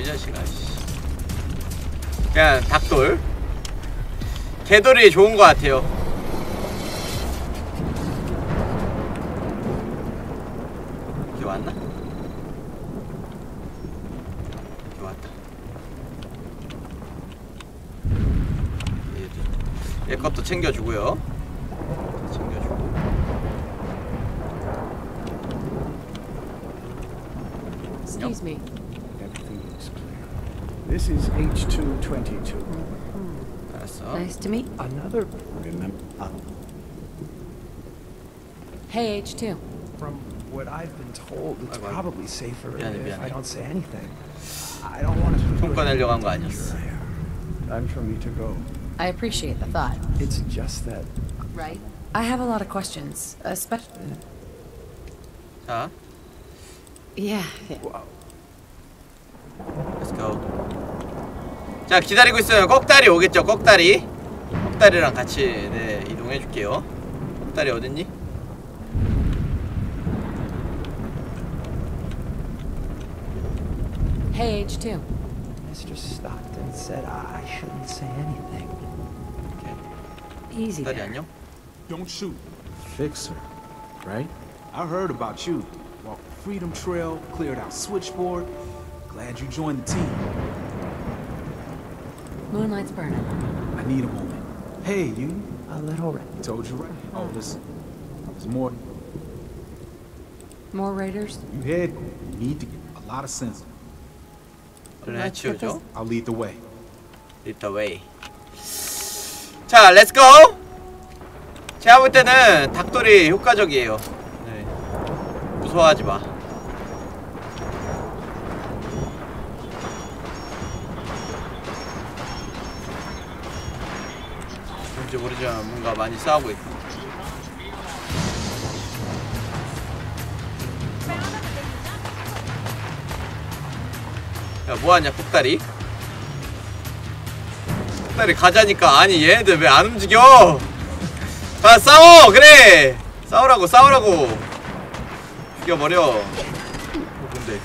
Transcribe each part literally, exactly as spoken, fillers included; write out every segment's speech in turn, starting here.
이 자식아. 그냥 닭돌. 개돌이 좋은 것 같아요. 이게 왔나? 이게 왔다. 얘, 얘 것도 챙겨주고요. 챙겨주고. Excuse me. Everything looks clear. This is H two twenty-two. 알았어. Nice to meet. Another. Remember. Uh, Hey, H two. from what I've been told, it's Bye-bye. probably safer 미안해, if I 미안해. don't say anything. I don't want to. 돈 꺼내려고 한 거 아니었어. Time for me to go. I appreciate the thought. It's just that. Right. I have a lot of questions, especially. 자, Yeah. yeah. Wow. let's go. 자, 기다리고 있어요. 꼭다리 오겠죠? 꼭다리. 꼭다리랑 같이 네, 이동해 줄게요. 꼭다리 어딨니? Hey, H two. Mister Stockton said I shouldn't say anything. Easy 꼭다리 there. 안녕? Don't shoot. Fixer, right? I heard about you. Walked the Freedom Trail, cleared out Switchboard. Glad you joined the team. Moonlight's burning. I need a moment. Hey, you. A little red. Told you right. Oh, listen. There's more. More raiders? You head. You need to get a lot of sense. 그래, Let's get 해치우죠. I'll lead the way. Lead the way. 자, 렛츠 고! 제가 볼 때는 닭돌이 효과적이에요. 네. 무서워하지 마. 뭔지 모르지만 뭔가 많이 싸우고 있고. 야, 뭐하냐, 꼭다리? 꼭다리 가자니까. 아니, 얘네들 왜 안 움직여? 가, 싸워! 그래! 싸우라고, 싸우라고! 죽여버려. 어, 뭔데?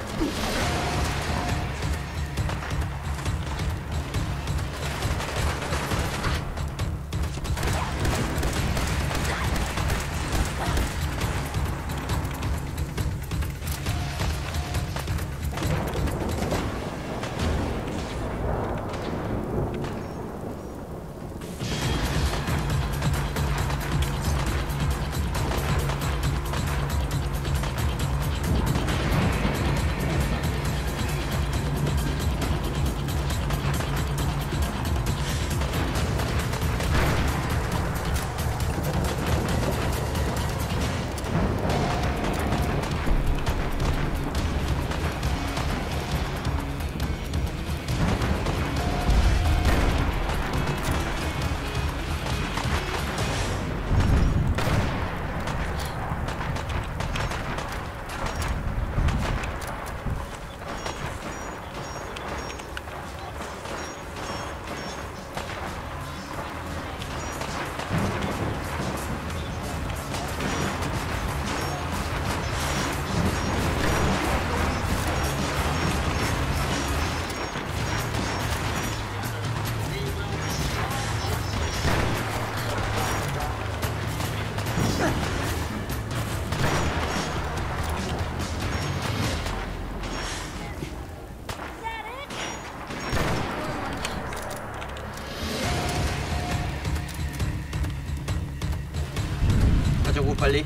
가자고, 빨리.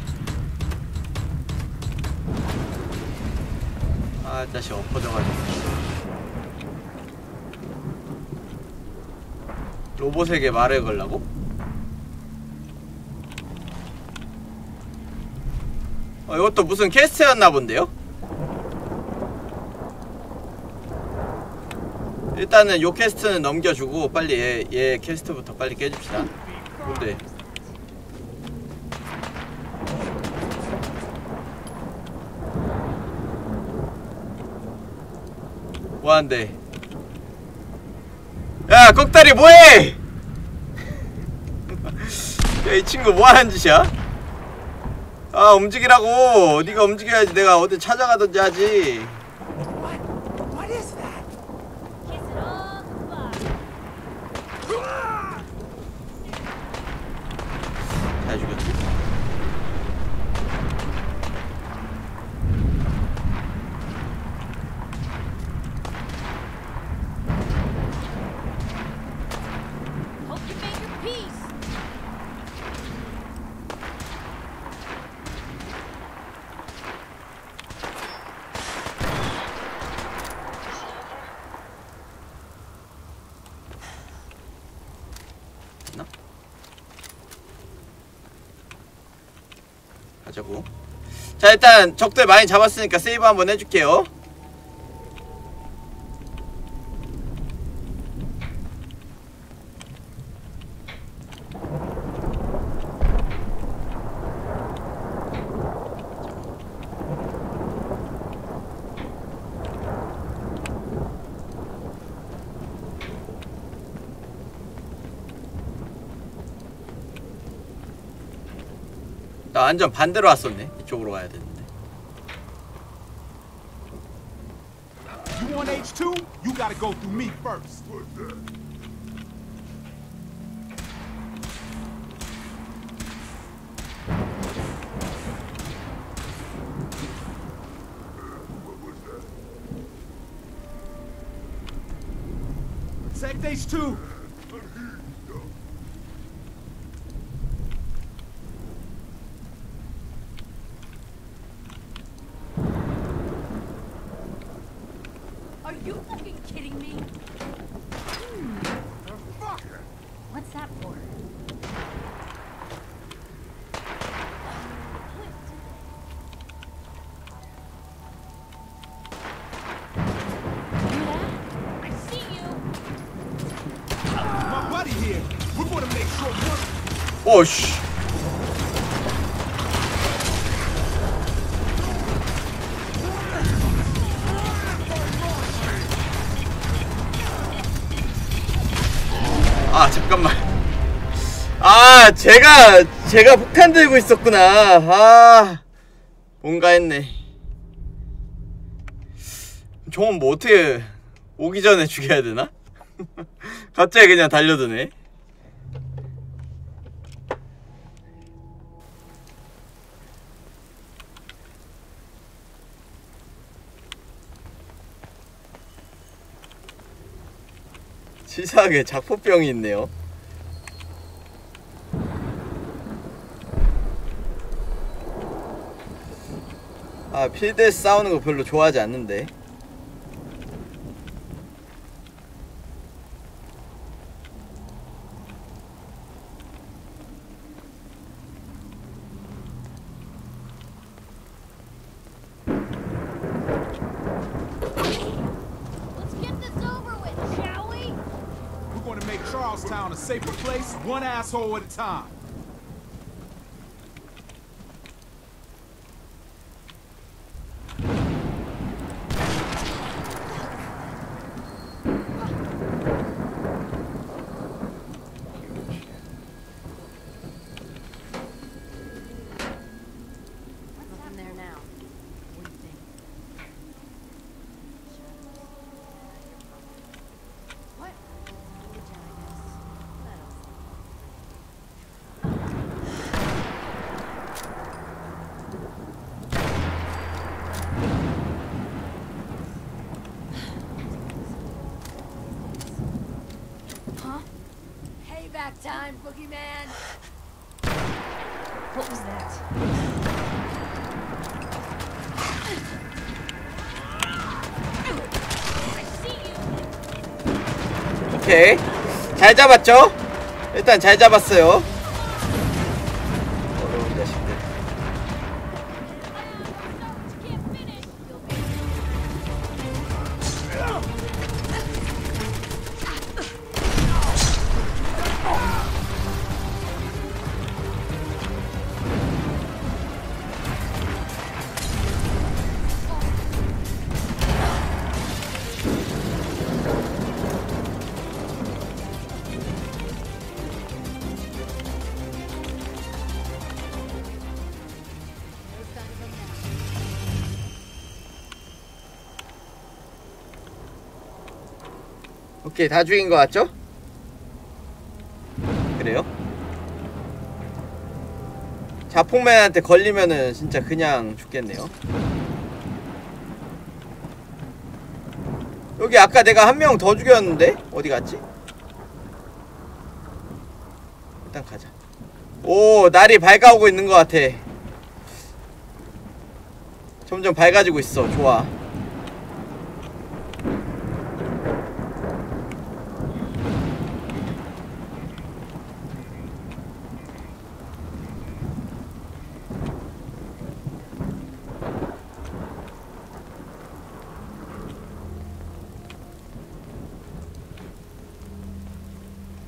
아, 다시 엎어져가지고. 로봇에게 말을 걸라고? 어, 이것도 무슨 퀘스트였나 본데요? 일단은 요 퀘스트는 넘겨주고 빨리 얘, 얘 퀘스트부터 빨리 깨줍시다. 뭔데? 뭐한대? 야, 꼭다리 뭐해? 야, 이 친구 뭐하는 짓이야? 아, 움직이라고. 네가 움직여야지. 내가 어디 찾아가든지 하지. What? What is that? 가자고. 자, 일단 적들 많이 잡았으니까 세이브 한번 해줄게요. 나 완전 반대로 왔었네. 이쪽으로 가야 되는데. You want H two? You gotta go through me first. Protect H two. Are you fucking kidding me? What's that for? I see you. My buddy here. We're gonna make sure one. 오씨. 아, 잠깐만. 아, 제가 제가 폭탄 들고 있었구나. 아, 뭔가 했네. 저건 뭐 어떻게 오기 전에 죽여야 되나? 갑자기 그냥 달려드네. 치사하게 작포병이 있네요. 아, 필드에서 싸우는 거 별로 좋아하지 않는데. Let's get this over with, shall we? We're gonna make Charlestown a safer place, one asshole at a time. What's in there now? What do you think? What? Huh? Payback time, boogeyman! What was that? I see you! 오케이, 잘 잡았죠? 일단 잘 잡았어요. 어려운 자식들. Can't finish! 오케이, 다 죽인 것 같죠? 그래요? 자폭맨한테 걸리면은 진짜 그냥 죽겠네요. 여기 아까 내가 한 명 더 죽였는데? 어디 갔지? 일단 가자. 오, 날이 밝아오고 있는 것 같아. 점점 밝아지고 있어. 좋아.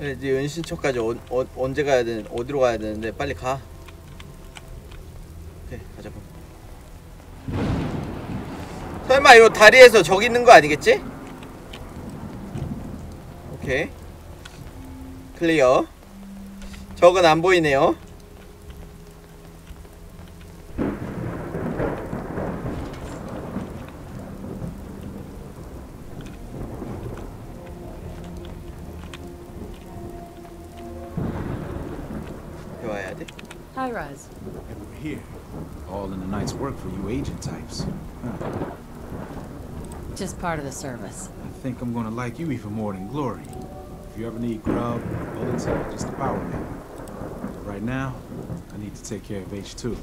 그래, 네 은신처까지 어, 어, 언제 가야 되는, 어디로 가야 되는데 빨리 가. 오케이, 가자고. 설마 요 다리에서 저기 있는 거 아니겠지? 오케이. 클리어. 적은 안 보이네요. 와야 돼. Hi, Raz. And we're here. All in the night's work for you agent types. Huh. Just part of the service. I think I'm gonna like you even more than Glory. If you ever need grub, bullets, or just a power nap. But right now, I need to take care of H two.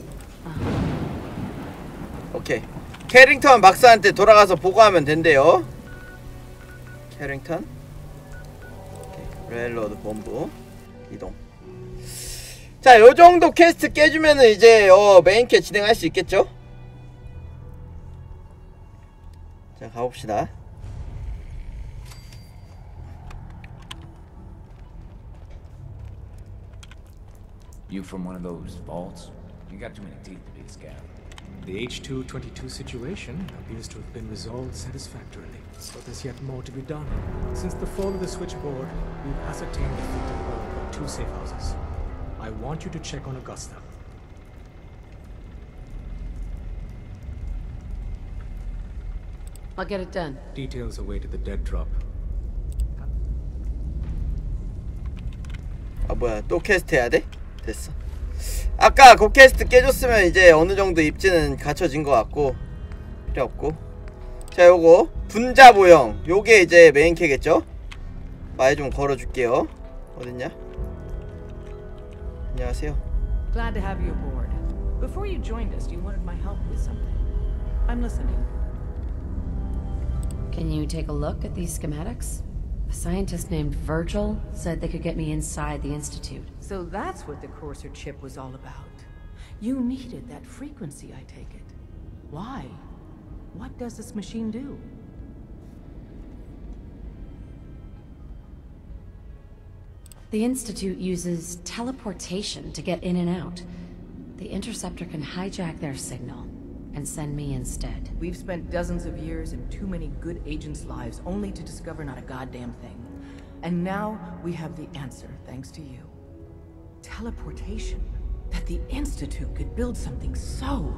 오케이. 캐링턴 박사한테 돌아가서 보고하면 된대요. 캐링턴. 오케이. 레일로드 본부 이동. 자, 요정도 퀘스트 깨주면은 이제 어 메인캐 진행할 수 있겠죠? 자, 가봅시다. You from one of those vaults? You got too many teeth to be a scout. The H two twenty-two situation appears to have been resolved satisfactorily, but there's yet more to be done. Since the fall of the switchboard, we've ascertained the fate of all but two safe houses. I want you to check on Augusta. I'll get it done. Details await at the dead drop. 아, 뭐야, 또 퀘스트 해야 돼? 됐어. 아까 그 퀘스트 깨줬으면 이제 어느 정도 입지는 갖춰진 것 같고 필요 없고. 자, 요거 분자 모형, 요게 이제 메인 캐겠죠? 말 좀 걸어줄게요. 어딨냐? 안녕하세요. Glad to have you aboard. Before you joined us, you wanted my help with something. I'm listening. Can you take a look at these schematics? A scientist named Virgil said they could get me inside the Institute. So that's what the Courser chip was all about. You needed that frequency, I take it. Why? What does this machine do? The Institute uses teleportation to get in and out. The Interceptor can hijack their signal and send me instead. We've spent dozens of years and too many good agents' lives only to discover not a goddamn thing. And now we have the answer, thanks to you. Teleportation. That the Institute could build something so...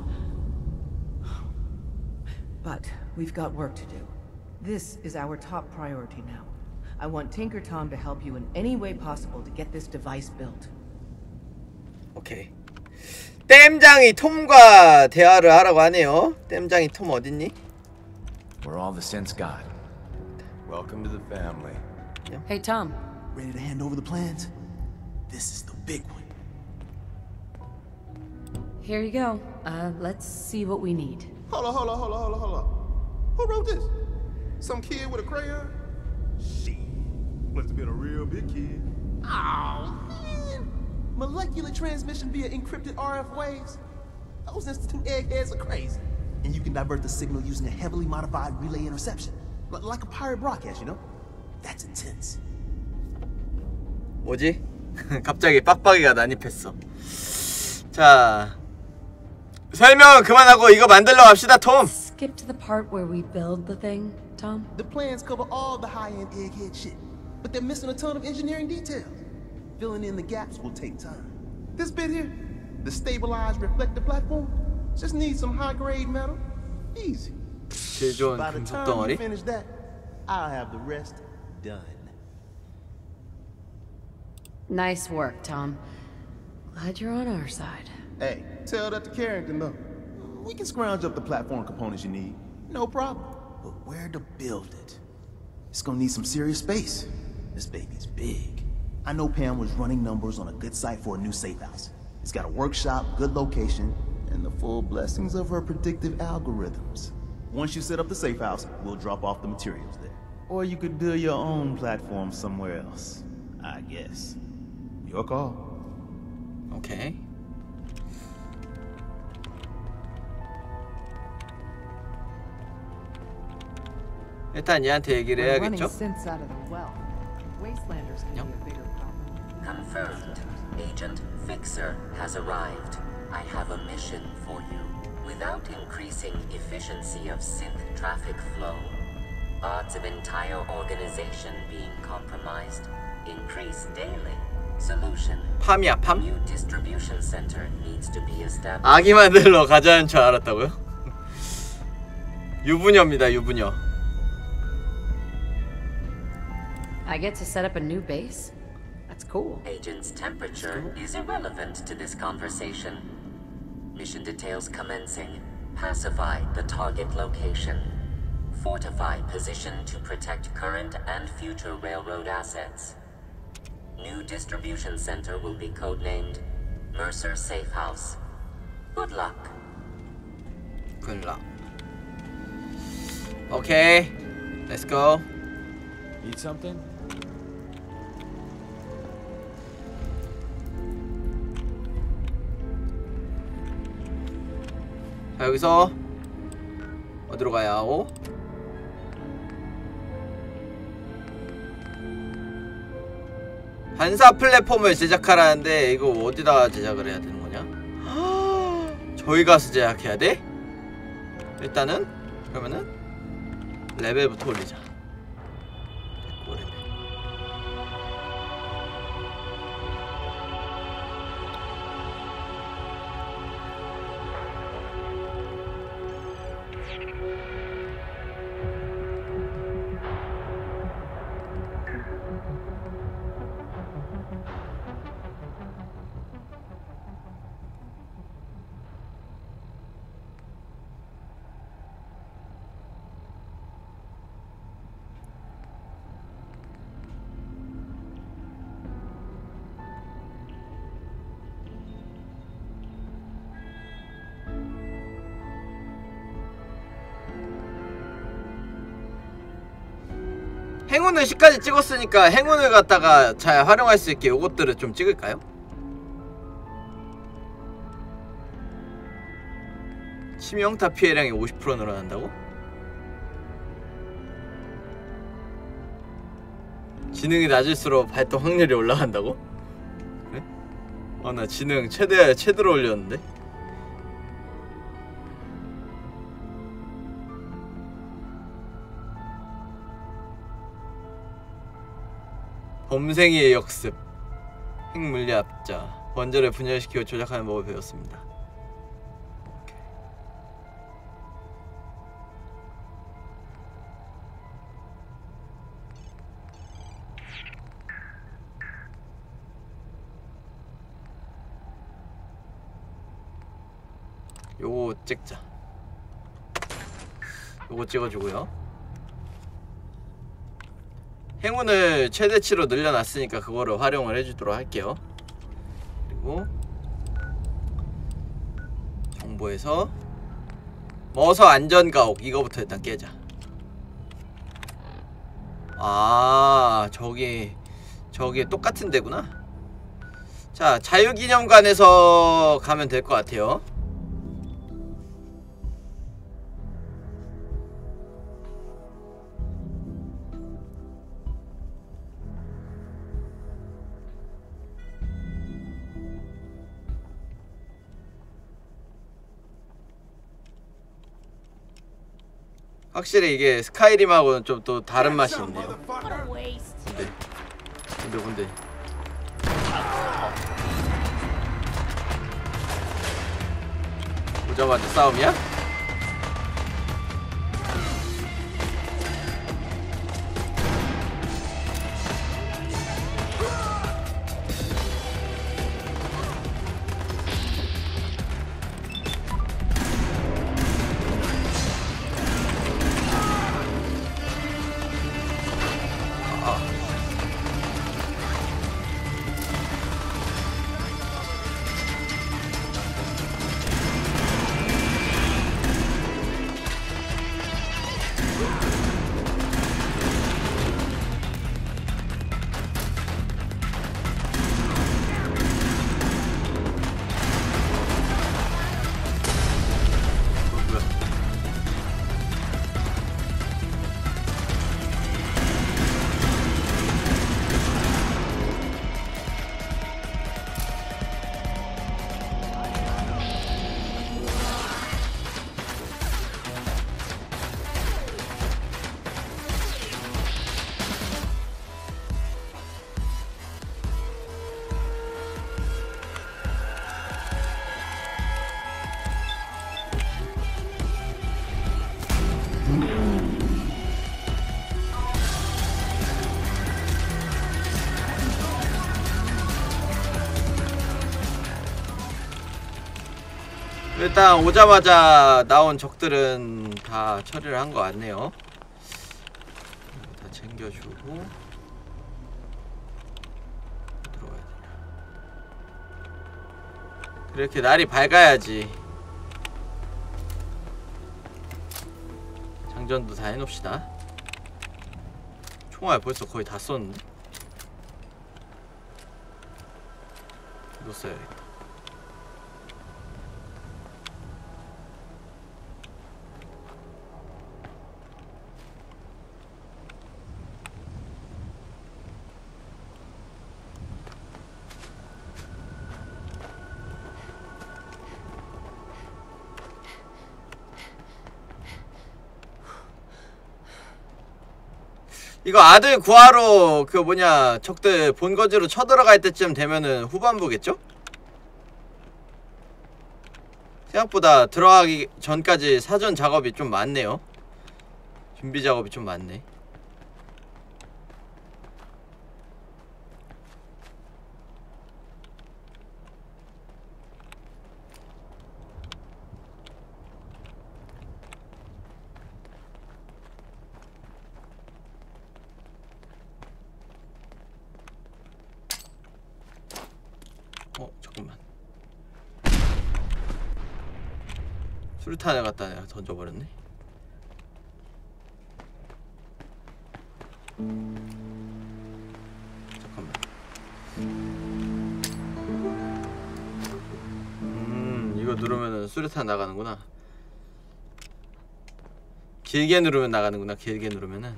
But we've got work to do. This is our top priority now. I want Tinker Tom to help you in any way possible to get this device built. 오케이. 땜장이 톰과 대화를 하라고 하네요. 땜장이 톰 어딨니? We're all the sense God. Welcome to the family. Hey, Tom. Ready to hand over the plans? This is the big one. Here you go. Uh, let's see what we need. Hold on, hold on, hold on, hold on, hold on. Who wrote this? Some kid with a crayon? Shit. Must have been a real big kid. Oh, man. Molecular transmission via encrypted R F waves? Those Institute eggheads are crazy. And you can divert the signal using a heavily modified relay interception. L like a pirate broadcast, you know? That's intense. 뭐지? 갑자기 빡빡이가 난입했어. 자, 설명 그만하고 이거 만들러 갑시다, 톰. Skip to the part where we build the thing, Tom. The plans cover all the high-end egghead shit, but they're missing a ton of engineering details. Filling in the gaps will take time. This bit here, the stabilized reflector platform, just needs some high-grade metal. Easy. 제일 좋은 By the 금속 time 덩어리. you finish that, I'll have the rest done. Nice work, Tom. Glad you're on our side. Hey, tell that to Carrington, though. We can scrounge up the platform components you need. No problem. But where to build it? It's gonna need some serious space. This baby's big. I know Pam was running numbers on a good site for a new safe house. It's got a workshop, good location, and the full blessings of her predictive algorithms. Once you set up the safe house, we'll drop off the materials there. Or you could build your own platform somewhere else, I guess. Your call. 오케이. 일단 얘한테 얘기를 We're running 해야겠죠? synths out of the well. Wastelanders can be a bigger problem. Confirmed. Agent Fixer has arrived. I have a mission for you. Without increasing efficiency of synth traffic flow, odds of entire organization being compromised increase daily. Solution. 팜이야, 팜? New distribution center needs to be established. 아기 만들러 가자는 줄 알았다고요? 유부녀입니다, 유부녀. I get to set up a new base? That's cool. Agent's temperature is irrelevant to this conversation. Mission details commencing. Pacify the target location. Fortify position to protect current and future railroad assets. New distribution center will be codenamed Mercer Safe House. Good luck. Good luck. Okay, let's go. Need something? 자, 여기서 어디로 가야 하오? 반사 플랫폼을 제작하라는데 이거 어디다 제작을 해야 되는 거냐? 저희 가서 제작해야 돼? 일단은 그러면은 레벨부터 올리자. 행운을 십까지 찍었으니까 행운을 갖다가 잘 활용할 수 있게 요것들을 좀 찍을까요? 치명타 피해량이 오십 퍼센트 늘어난다고? 지능이 낮을수록 발동 확률이 올라간다고? 그래? 아, 나 지능 최대, 최대로 올렸는데? 범생이의 역습, 핵물리압자, 원자를 분열시키고 조작하는 법을 배웠습니다. 요거 찍자. 요거 찍어주고요. 행운을 최대치로 늘려놨으니까 그거를 활용을 해주도록 할게요. 그리고 정보에서 머서 안전가옥 이거부터 일단 깨자. 아, 저기 저기 똑같은 데구나. 자, 자유기념관에서 가면 될 것 같아요. 확실히 이게 스카이림하고는 좀 또 다른 맛이 있네요. 근데 근데 근데 오자마자 싸움이야? 일단 오자마자 나온 적들은 다 처리를 한 거 같네요. 다 챙겨주고 들어가야 되냐. 그렇게 날이 밝아야지. 장전도 다 해놓읍시다. 총알 벌써 거의 다 썼는데? 이거 써야겠다. 이거 아들 구하러 그 뭐냐 적들 본거지로 쳐들어갈 때쯤 되면은 후반부겠죠? 생각보다 들어가기 전까지 사전 작업이 좀 많네요. 준비 작업이 좀 많네. 어 잠깐만. 수류탄을 갖다 내가 던져버렸네. 잠깐만. 음 이거 누르면은 수류탄 나가는구나. 길게 누르면 나가는구나. 길게 누르면은.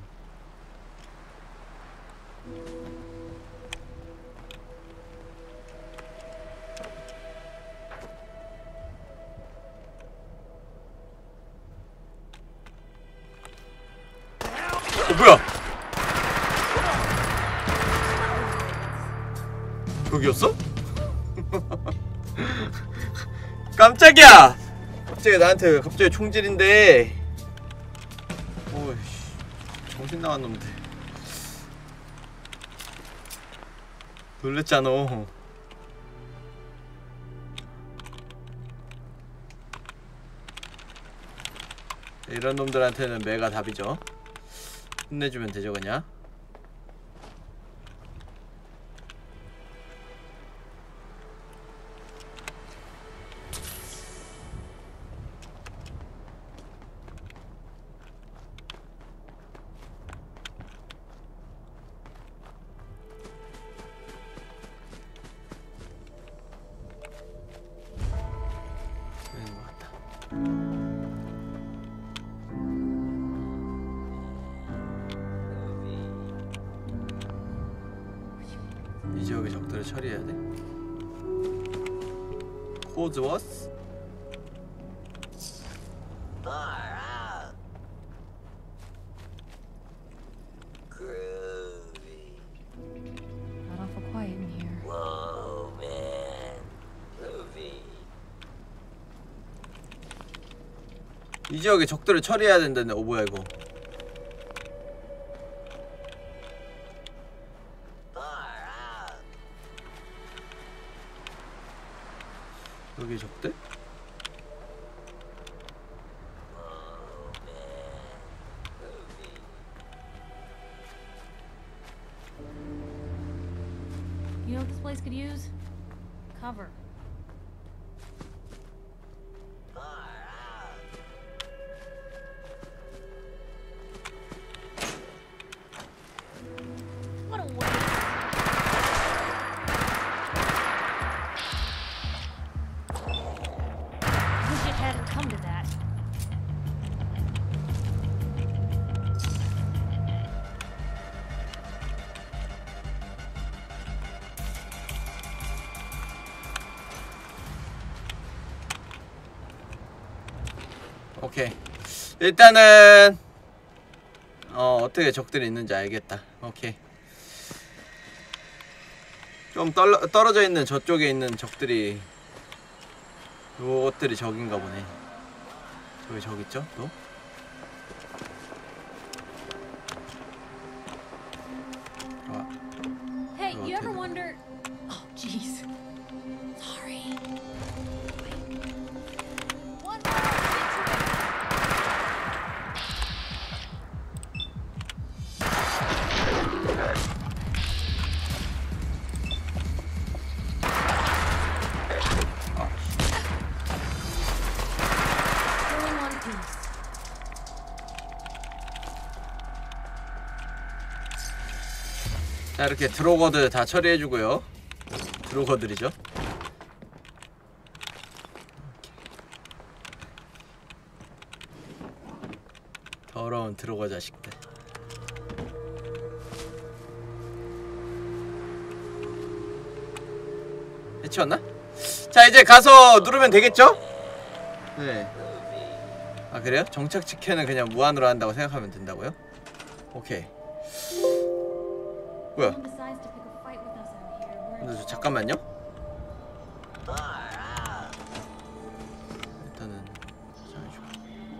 어 뭐야? 거기였어? 깜짝이야! 갑자기 나한테 갑자기 총질인데. 오이씨 정신 나간 놈들. 놀랬잖아. 이런 놈들한테는 매가 답이죠. 혼내주면 되죠 그냥. 되는 것 같다. 이 지역의 적들을 처리해야 돼. 코즈워스? Not awful quiet in here. Whoa, man. Groovy. 이 지역의 적들을 처리해야 된다네. 어 뭐야 이거. 여기 적들? You know what this place could use? Cover. What a waste. Wish it hadn't come to that. 오케이. 일단은 어 어떻게 적들이 있는지 알겠다. 오케이. 좀 떨러, 떨어져 있는 저쪽에 있는 적들이 요것들이 적인가 보네. 저기 적 있죠? 또? 아, Hey, 이거 you ever 어떻게- wonder? Oh, jeez. Sorry. 자, 이렇게 드로거들 다 처리해주고요. 드로거들이죠. 더러운 드로거 자식들. 해치웠나? 자, 이제 가서 누르면 되겠죠? 네. 아, 그래요? 정착 직회는 그냥 무한으로 한다고 생각하면 된다고요? 오케이. 뭐야? 근데 저 잠깐만요. 일단은 저장해주고.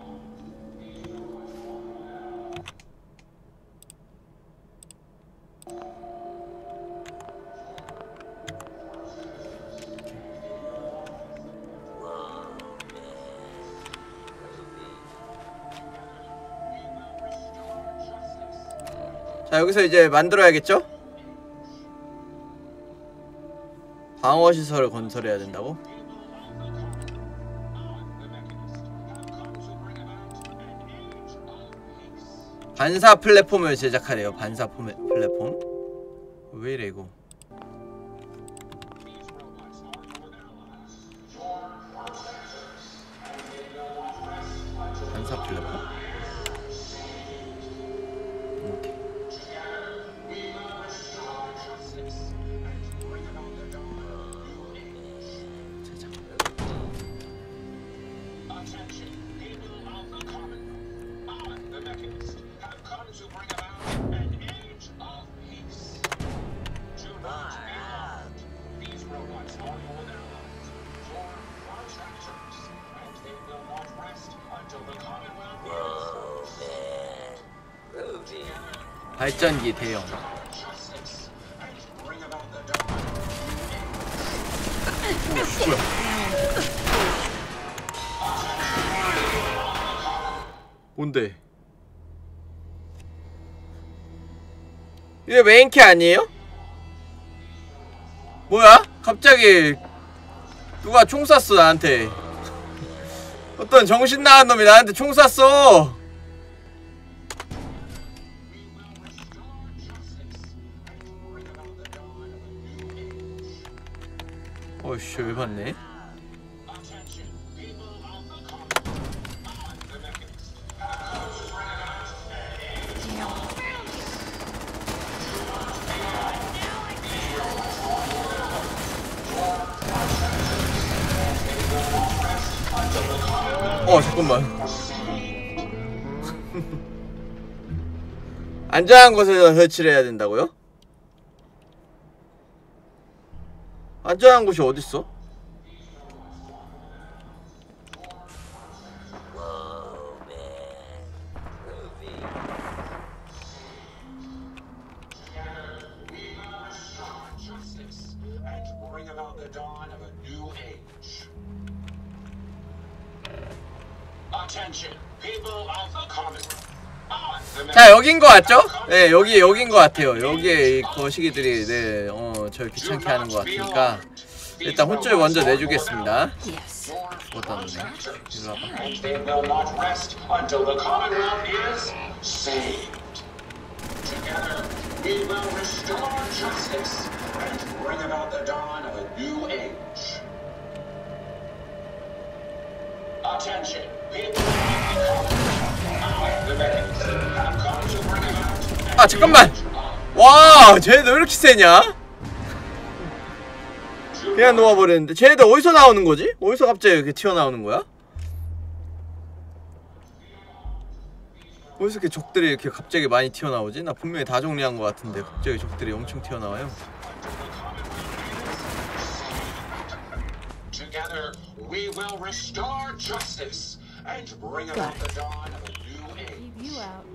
자, 여기서 이제 만들어야겠죠? 방어시설을 건설해야 된다고? 반사 플랫폼을 제작하래요. 반사 플랫폼. 왜 이래 이거? 반사 플랫폼? 발전기 대형. 오, 뭐야? 뭔데? 이게 메인키 아니에요? 뭐야? 갑자기 누가 총 쐈어 나한테. 어떤 정신 나간 놈이 나한테 총 쐈어. 어이씨, 왜 봤네? 어, 잠깐만. 안전한 곳에서 설치를 해야 된다고요? 안전한 곳이 어딨어? 자, 여긴 거 같죠? 네, 여기 여긴 거 같아요. 여기에 이 거시기들이 네, 어, 절 귀찮게 하는 거 같으니까 일단 혼쭐 먼저 내주겠습니다. 죽었다 놈네. 일로 아, 잠깐만! 와, 쟤네들 왜 이렇게 세냐? 그냥 놓아버렸는데. 쟤네들 어디서 나오는 거지? 어디서 갑자기 이렇게 튀어나오는 거야? 어디서 이렇게 적들이 이렇게 갑자기 많이 튀어나오지? 나 분명히 다 정리한 것 같은데 갑자기 적들이 엄청 튀어나와요. Together, we will restore justice and bring about the dawn of a new age. Keep you out.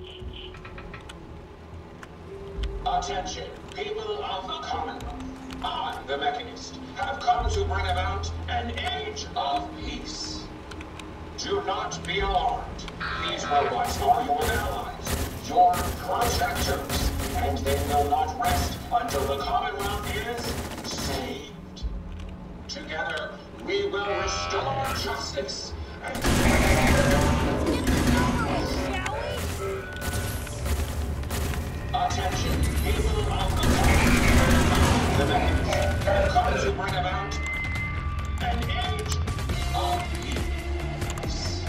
Attention, people of the Commonwealth. I, the Mechanist, have come to bring about an age of peace. Do not be alarmed. These robots are your allies, your protectors, and they will not rest until the Commonwealth is saved. Together, we will restore justice and attention, people of the the Mechanists have come to bring about an age of peace.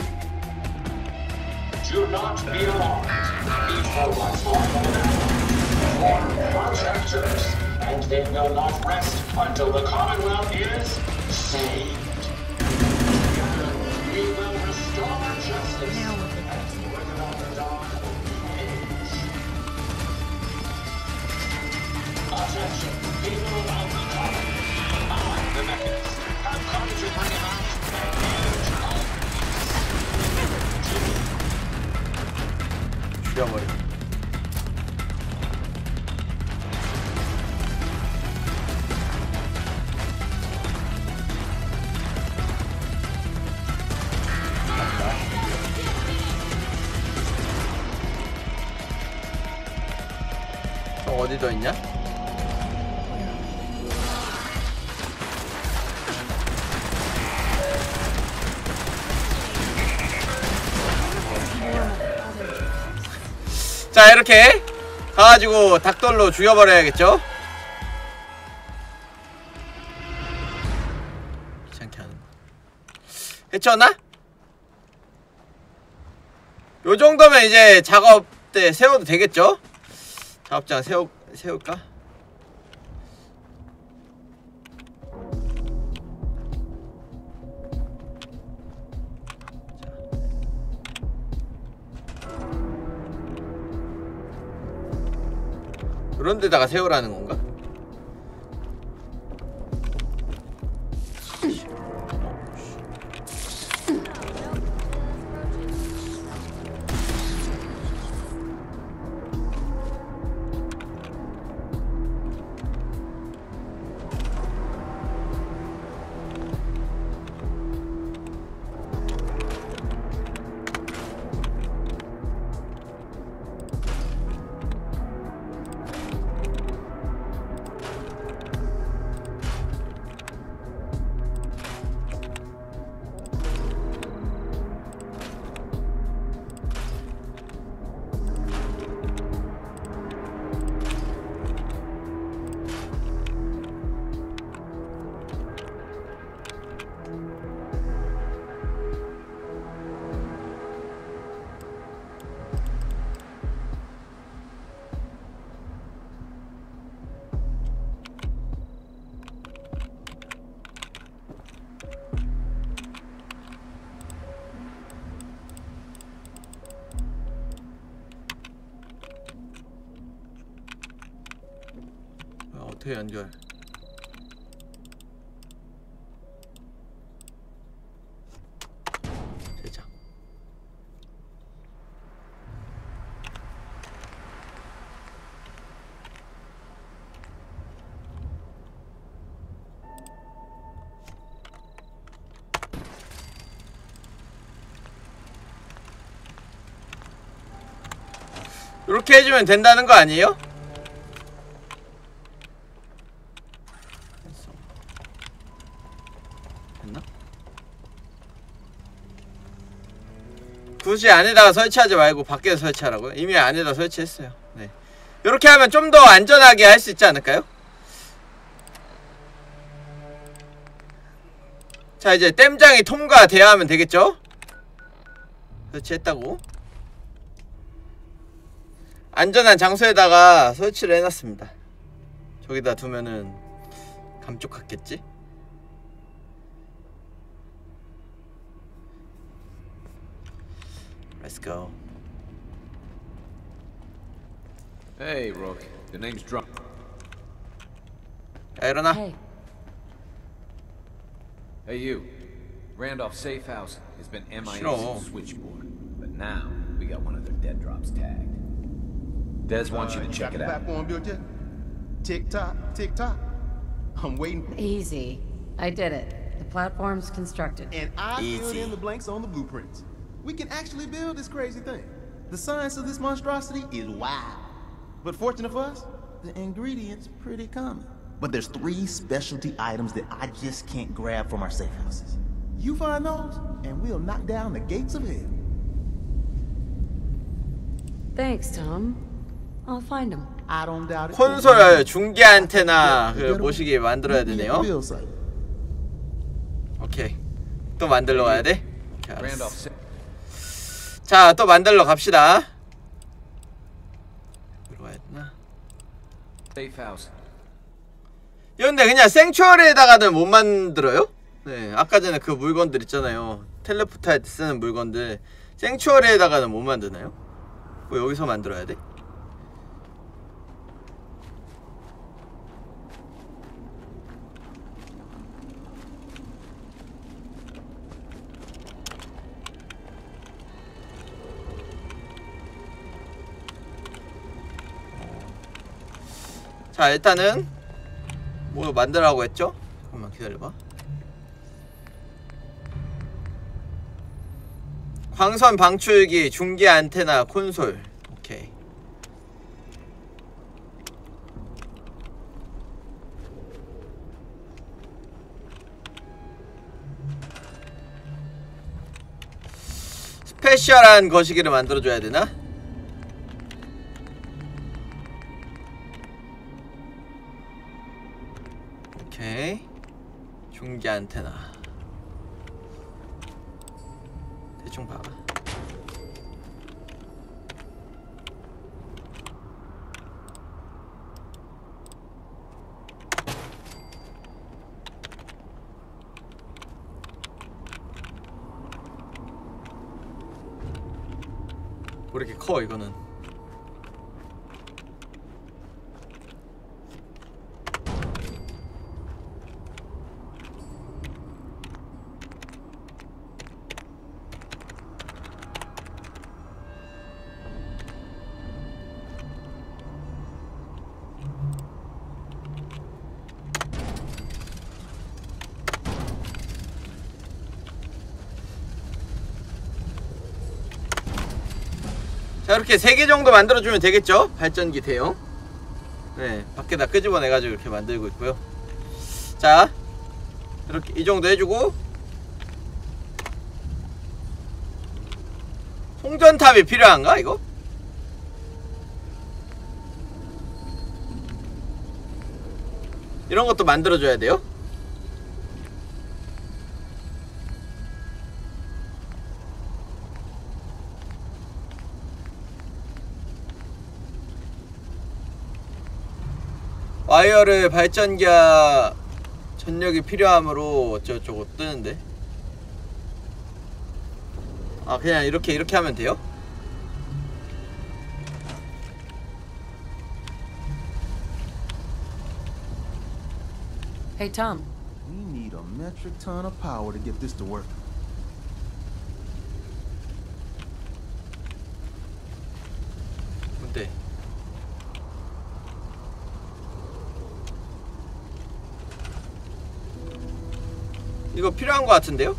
Do not be alarmed. These robots are protectors, and they will not rest until the Commonwealth is saved. We will restore justice and bring about the dawn of age. Attention, people of the common. I, the Mechanist, have come to bring about an age of 죽여버려. 저 어디 더 있냐? 자, 이렇게 가가지고 닭돌로 죽여버려야겠죠? 귀찮게 하는 거. 해쳤나? 요 정도면 이제 작업 때 세워도 되겠죠? 작업장 세우, 세울까? 그런 데다가 세우라는 건가? 어떻게 연결? 제작. 이렇게 해주면 된다는 거 아니에요? 굳이 안에다가 설치하지 말고 밖에서 설치하라고요? 이미 안에다 설치했어요. 네. 이렇게 하면 좀 더 안전하게 할 수 있지 않을까요? 자, 이제 댐장이 통과돼야 하면 되겠죠? 설치했다고. 안전한 장소에다가 설치를 해놨습니다. 저기다 두면은 감쪽같겠지? Let's go. Hey, Rook. The name's Drunk. 야, 일어나. Hey. Hey, you. Randolph Safe House has been M I A Sure. since Switchboard, but now we got one of their dead drops tagged. Des wants you to check it out. Platform built yet? Tick tock, tick tock. I'm waiting. Easy. I did it. The platform's constructed. And I filled Easy. in the blanks on the blueprints. We can actually build this crazy thing. The science of this monstrosity is wild. But fortunate for us, the ingredients pretty common. But there's three specialty items that I just can't grab from our safe houses. You find those, and we'll knock down the gates of hell. Thanks, Tom. I'll find them. I don't doubt it. 콘솔 중계 안테나 그 모시기 만들어야 되네요. 오케이. 또 만들러 가야 돼? 오케이, 알았어. 자, 또 만들러 갑시다. 들어가야 되나? 이런데 그냥 생츄어리에다가는 못 만들어요? 네, 아까 전에 그 물건들 있잖아요. 텔레포트 할 때 쓰는 물건들 생츄어리에다가는 못 만드나요? 뭐 여기서 만들어야 돼? 자, 일단은 뭐 만들라고 했죠? 잠깐만 기다려봐. 광선 방출기, 중계 안테나, 콘솔. 오케이. 스페셜한 거시기를 만들어줘야 되나? 오케이. 중계 안테나. 대충 봐봐. 왜 이렇게 커 이거는. 자, 이렇게 세 개 정도 만들어주면 되겠죠? 발전기 대용. 네, 밖에다 끄집어내가지고 이렇게 만들고 있고요. 자, 이렇게 이 정도 해주고, 송전탑이 필요한가 이거? 이런 것도 만들어줘야 돼요? 와이어를 발전기와 전력이 필요하므로 어쩌고저쩌고 뜨는데. 아, 그냥 이렇게 이렇게 하면 돼요? Hey, Tom. We need a metric ton of power to get this to work. 뭔데? 이거 필요한 것 같은데요?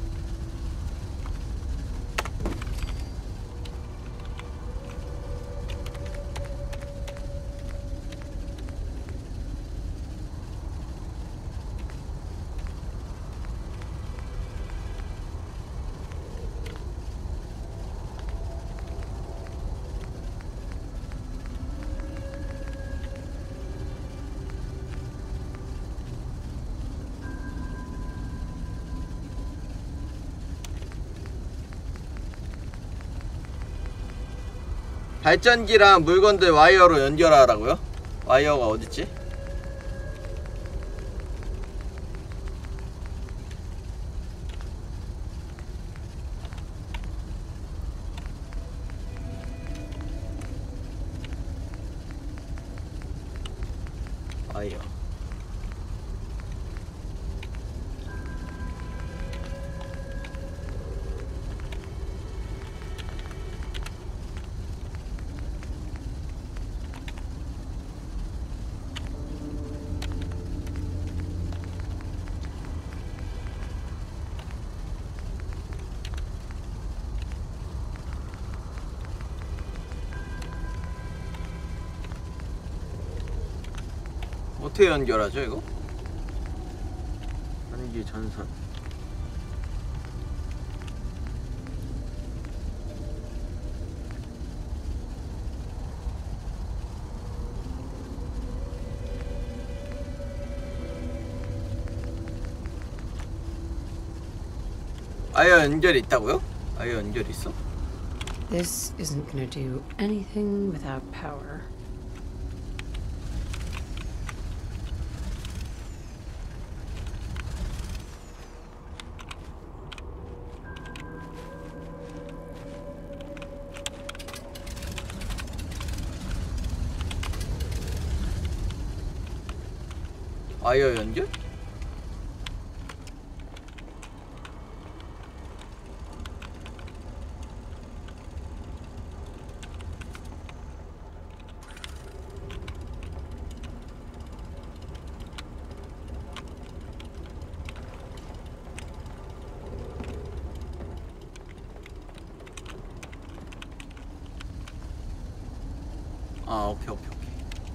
발전기랑 물건들 와이어로 연결하라고요? 와이어가 어딨지? 와이어. 어떻게 연결하죠 이거? 전기 전선. 아예 연결이 있다고요? 아예 연결이 있어? This isn't gonna do anything without power. 아예 연결? 아 오케이 오케이 오케이.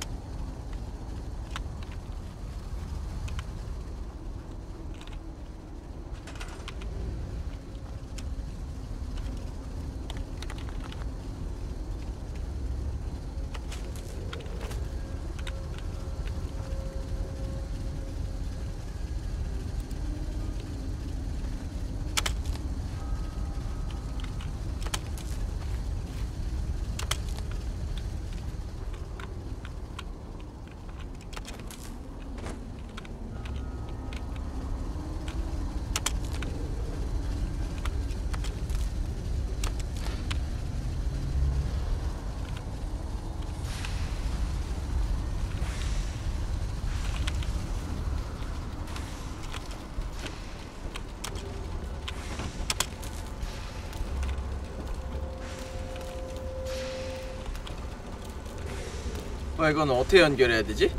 어, 이건 어떻게 연결해야 되지?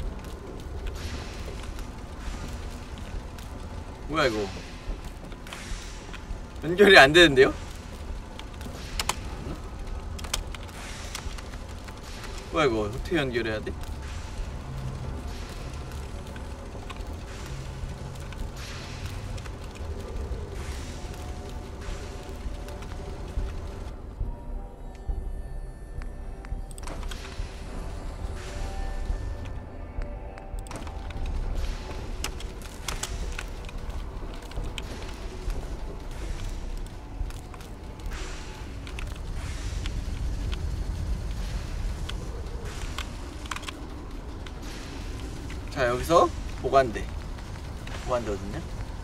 뭐야 이거? 연결이 안 되는데요? 뭐야 이거 어떻게 연결해야 돼? 자 여기서 보관대 보관대 어딨냐?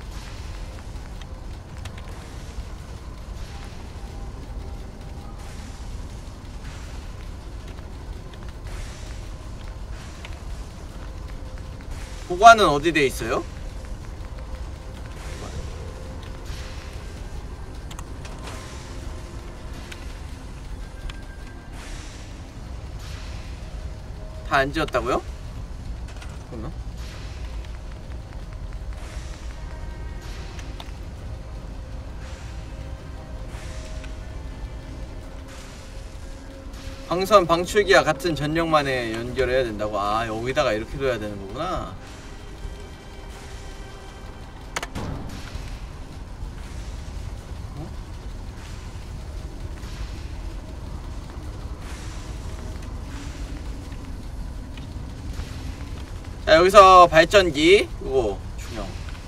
보관은 어디 돼 있어요? 다 안 지었다고요? 잠깐만. 방선 방출기와 같은 전력만에 연결해야 된다고. 아 여기다가 이렇게 둬야 되는 거구나. 어? 자 여기서 발전기 이거 중요.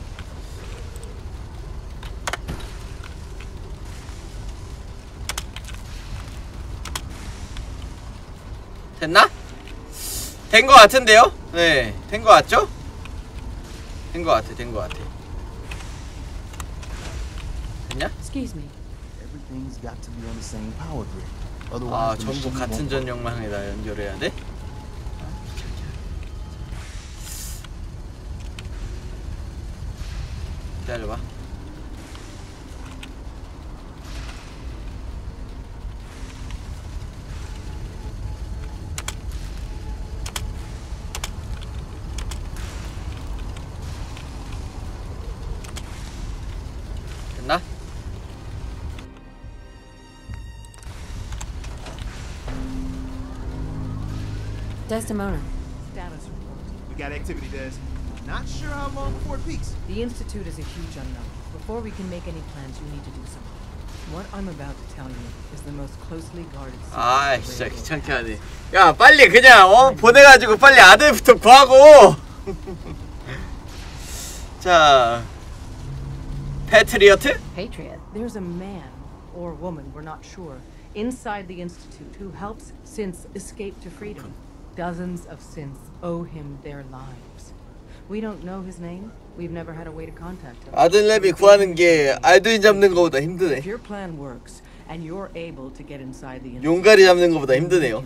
됐나? 된 거 같은데요? 네, 된 거 같죠? 된 거 같아, 된 거 같아. 됐냐? Excuse me. Everything's got to be on the same power grid. Otherwise, 아, the 전부 machine 같은 won't 전력망에다 연결해야 돼? 기다려봐. 됐나? Desdemona. Status report. We got activity, Des. Not sure how long before it peaks. The Institute is a huge unknown. Before we can make any plans, you need to do something. What I'm about to tell you is the most closely guarded secret. 아, 진짜 귀찮게 하네. 야, 빨리 그냥 어 보내가지고 빨리 아들부터 구하고. 자, 패트리어트? Patriot. There's a man, or woman, we're not sure, inside the Institute who helps synths escape to freedom. Dozens of synths owe him their lives. We don't know his name. We've never had a way to contact him. 아들내미 구하는 게 알두인 잡는 거보다 힘드네. If your plan works and you're able to get inside the 용가리 잡는 거보다 힘드네요.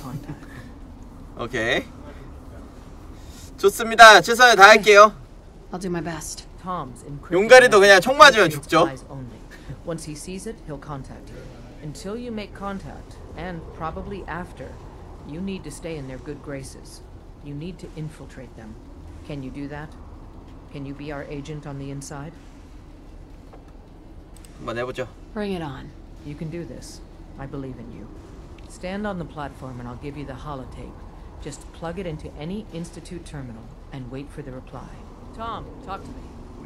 오케이. 좋습니다. 최선을 다할게요. I'll do my best. Tom's 용가리도 그냥 총 맞으면 죽죠. Once he sees it, he'll contact you. Until you make contact, and probably after, you need to stay in their good graces. You need to infiltrate them. Can you do that? Can you be our agent on the inside? 한번 해보죠. Bring it on. You can do this. I believe in you. Stand on the platform and I'll give you the holotape. Just plug it into any Institute terminal and wait for the reply. Tom, talk to me.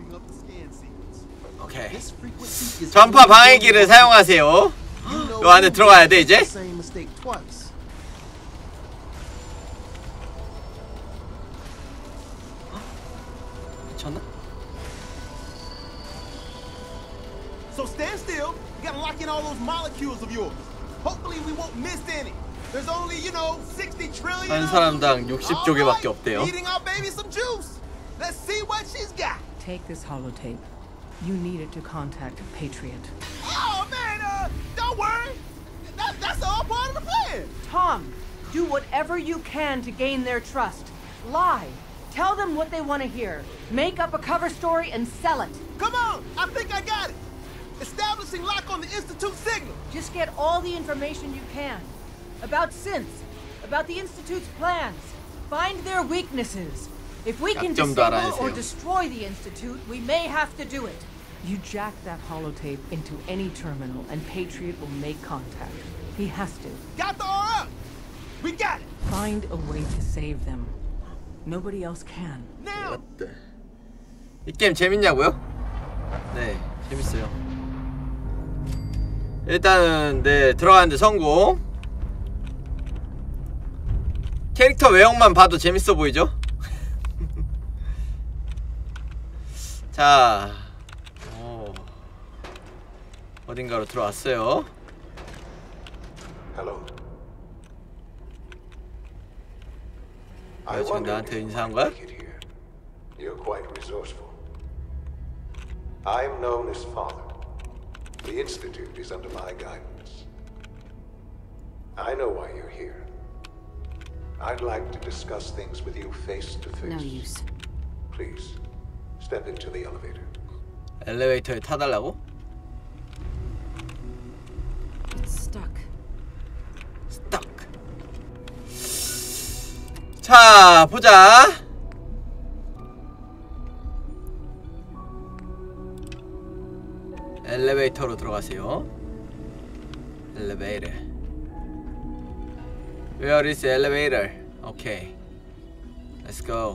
오케이. 전파 방해기를 사용하세요. 요 안에 들어가야 돼 이제. 미쳤나? So stand still. You gotta lock in all those molecules of yours. Hopefully we won't miss any. There's only, you know, sixty trillion. 한 사람당 육십 조개밖에 없대요. Eating our baby some juice. Let's see what she's got. Take this holotape. You need it to contact Patriot. Oh man, uh, don't worry. That, that's all part of the plan. Tom, do whatever you can to gain their trust. Lie. Tell them what they want to hear. Make up a cover story and sell it. Come on, I think I got it. Establishing lock on the Institute signal. Just get all the information you can. About synths. About the Institute's plans. Find their weaknesses. If we can disable or destroy the Institute, we may have to do it. You jack that holotape into any terminal and Patriot will make contact. He has to. Got the R up! We got it! Find a way to save them. Nobody else can. Now! 이 게임 재밌냐고요? 네, 재밌어요. 일단은 네, 들어가는데 성공. 캐릭터 외형만 봐도 재밌어 보이죠? 자, 오, 어딘가로 들어왔어요. Hello. 아, 지금 나한테 인사한 거야? You're quite resourceful. I'm known as Father. The Institute is under my guidance. I know why you're here. I'd like to discuss things with you face to face. No use. Please, step into the elevator. 엘리베이터에 타달라고? It's stuck. Stuck. 자, 보자. 엘리베이터로 들어가세요. 엘리베이터. Where is the elevator? Okay. Let's go.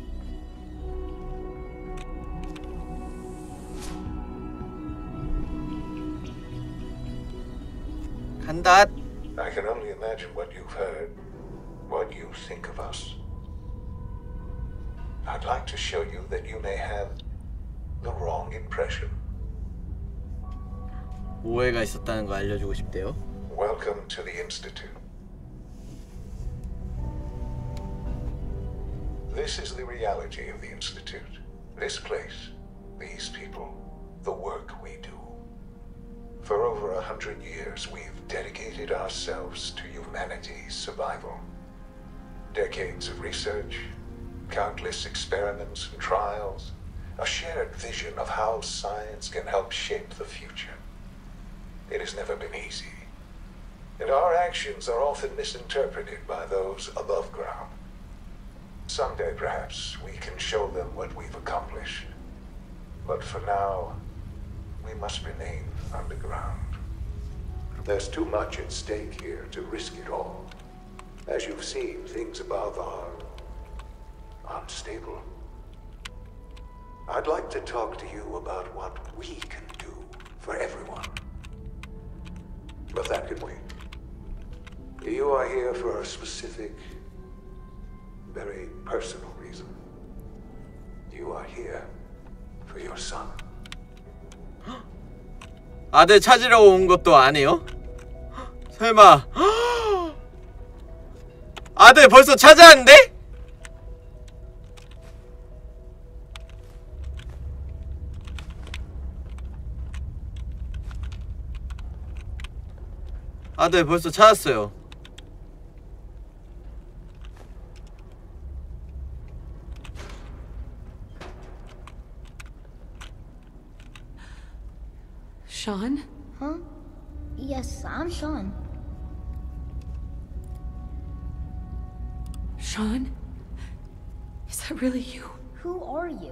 간다. I can only imagine what you've heard, what you think of us. I'd like to show you that you may have the wrong impression. 오해가 있었다는 거 알려주고 싶대요. Welcome to the Institute. This is the reality of the Institute. This place, these people, the work we do. For over a hundred years, we've dedicated ourselves to humanity's survival. Decades of research, countless experiments and trials, a shared vision of how science can help shape the future. It has never been easy, and our actions are often misinterpreted by those above ground. Someday, perhaps, we can show them what we've accomplished. But for now, we must remain underground. There's too much at stake here to risk it all. As you've seen, things above are unstable. I'd like to talk to you about what we can do for everyone. But that can wait. You are here for a specific, very personal reason. You are here for your son. 아들 찾으려고 온 것도 아니에요? 설마 아들 벌써 찾아왔는데? 아들 벌써 찾았어요. Sean? Huh? Yes, I'm Sean. Sean? Is that really you? Who are you?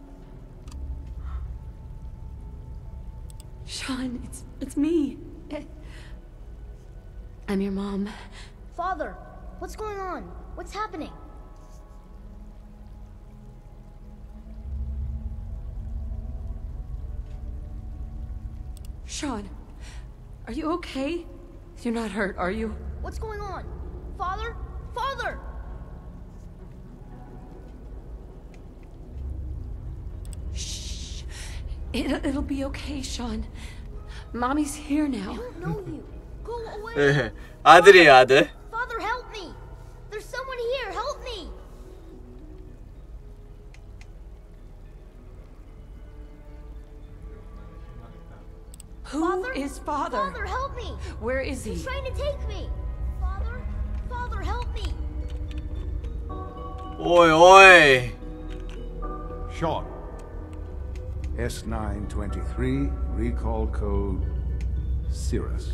Sean, it's it's me. I'm your mom. Father, what's going on? What's happening? Sean, are you okay? You're not hurt, are you? What's going on? Father? Father! Shh. It, it'll be okay, Sean. Mommy's here now. I don't know you. Go away. 네, 아들이에요, 아들. Father, help me. There's someone here. Help me. Who Father? is father? Father, help me. Where is he? He's trying to take me. Father? Father, help me. 오이, 오이. Sean. S nine twenty-three, recall code Cirrus.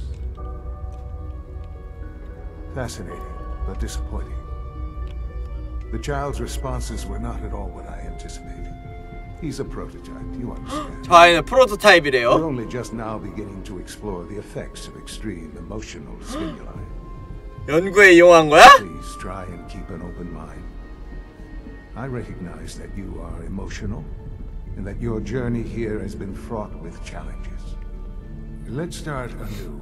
Fascinating, but disappointing. The child's responses were not at all what I anticipated. He's a prototype, you understand. 저 아이는 프로토타입이래요. We're only just now beginning to explore the effects of extreme emotional stimuli. 연구에 이용한 거야? Please try and keep an open mind. I recognize that you are emotional, and that your journey here has been fraught with challenges. Let's start anew.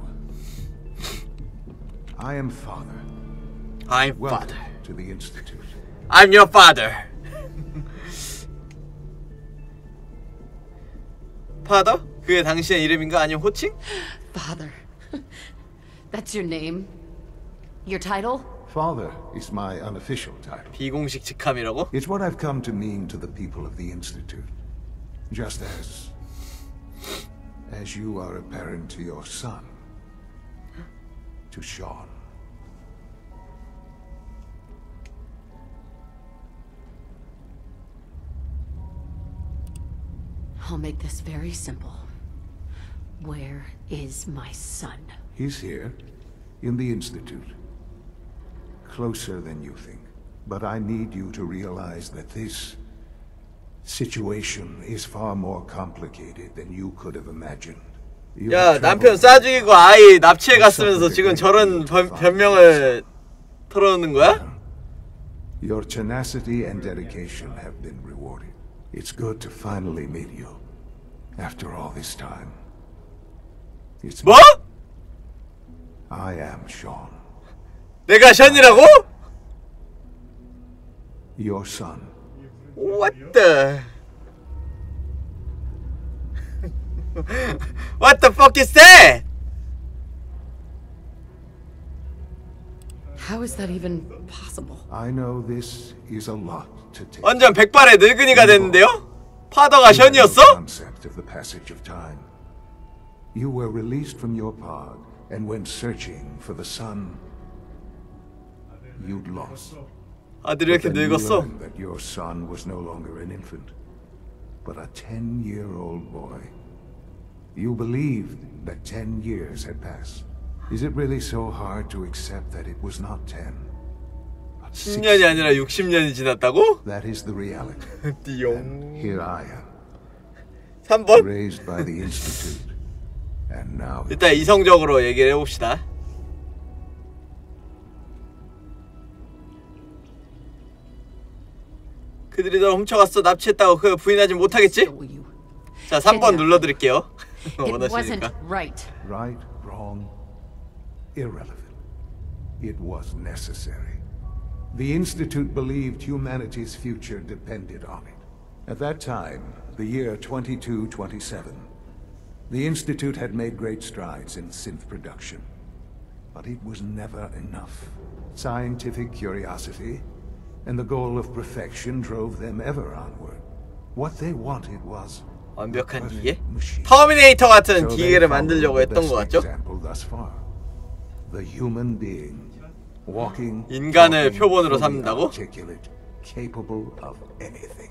I am Father. I'm Welcome father. to the Institute. I'm your father. father? 그게 당신의 이름인가? 아니면 호칭? Father. That's your name? Your title? Father is my unofficial title. 비공식 직함이라고? It's what I've come to mean to the people of the Institute. Just as... as you are a parent to your son. To Sean. I'll make this very simple. Where is my son? He's here, in the Institute. Closer than you think. But I need you to realize that this situation is far more complicated than you could have imagined. You 야, have 남편 traveled 싸죽이고 아이 납치해 갔으면서 지금 저런 변, 변명을 털어놓는 거야? Your tenacity and dedication have been rewarded. It's good to finally meet you. After all this time. It's 뭐? me. I am Sean. 내가 션이라고? Your son. What the? What the fuck is that? How is that even possible? I know this is a lot to take. 완전 백발의 늙은이가 됐는데요? 파더가 션이었어? Concept of the passage of time. You were released from your pod and went searching for the son you'd lost. 아들이 왜 이렇게 But then you 늙었어? learned that your son was no longer an infant, but a ten-year-old boy. You believed that ten years had passed. Is it really so hard to accept that it was not ten? 십 년이 아니라 육십 년이 지났다고? That is the reality. 띠용. Here I am. 삼 번? Raised by the Institute. And now 일단 이성적으로 얘기를 해봅시다. 그들이 널 훔쳐갔어. 납치했다고 그 부인하지 못하겠지? 자, 삼 번 눌러드릴게요. 원하시니까. Right. Right, wrong, irrelevant. It was necessary. The Institute believed humanity's future depended on it. At that time, the year twenty-two twenty-seven, The Institute had made great strides in synth production, but it was never enough. Scientific curiosity and the goal of perfection drove them ever onward. What they wanted was 완벽한 기계? 터미네이터 같은 기계를 만들려고 했던 것 같죠? The human being, walking, 인간을 표본으로 삼는다고? capable of anything.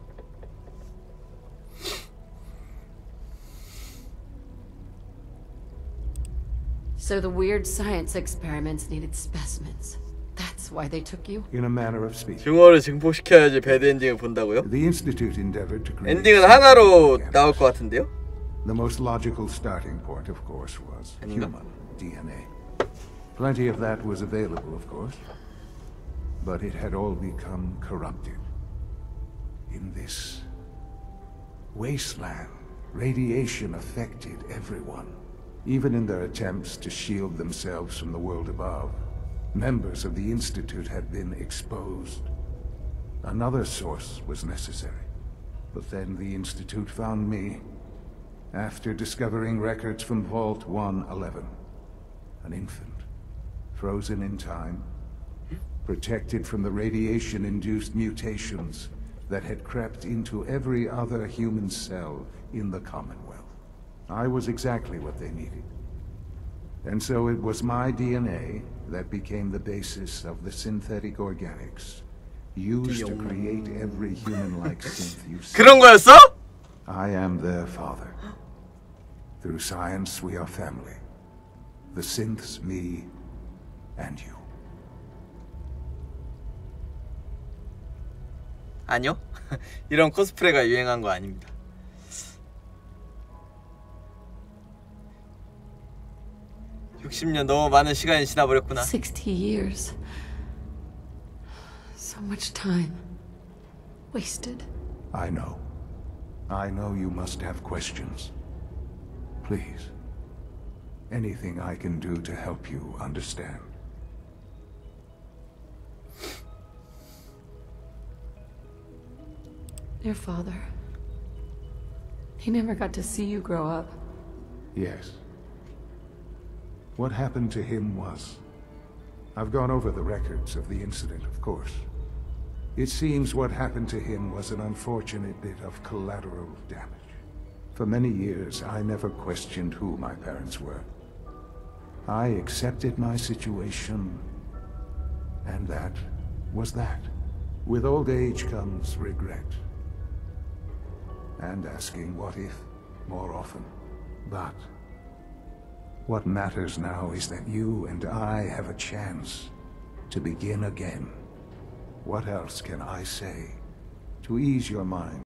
So the weird science experiments needed specimens. That's why they took you? In a manner of speaking. 증오를 증폭시켜야지 배드 엔딩을 본다고요? The Institute endeavored to create 엔딩은 하나로 나올 것 같은데요? The most logical starting point, of course, was human D N A. Plenty of that was available, of course, but it had all become corrupted. In this wasteland, radiation affected everyone. Even in their attempts to shield themselves from the world above, members of the Institute had been exposed. Another source was necessary. But then the Institute found me, after discovering records from Vault one eleven. An infant, frozen in time, protected from the radiation-induced mutations that had crept into every other human cell in the Commonwealth. I was exactly what they needed. And so it was my D N A that became the basis of the synthetic organics used to create every human-like synth you see. 그런 거였어? I am their father. Through science, we are family. The synths, me, and you. 아니요. 이런 코스프레가 유행한 거 아닙니다. 육십 년 너무 많은 시간이 지나버렸구나. sixty years. So much time. Wasted. I know. I know you must have questions. Please. Anything I can do to help you understand. Your father. He never got to see you grow up. Yes. What happened to him was... I've gone over the records of the incident, of course. It seems what happened to him was an unfortunate bit of collateral damage. For many years, I never questioned who my parents were. I accepted my situation, and that was that. With old age comes regret. And asking what if more often. But what matters now is that you and I have a chance to begin again. What else can I say to ease your mind?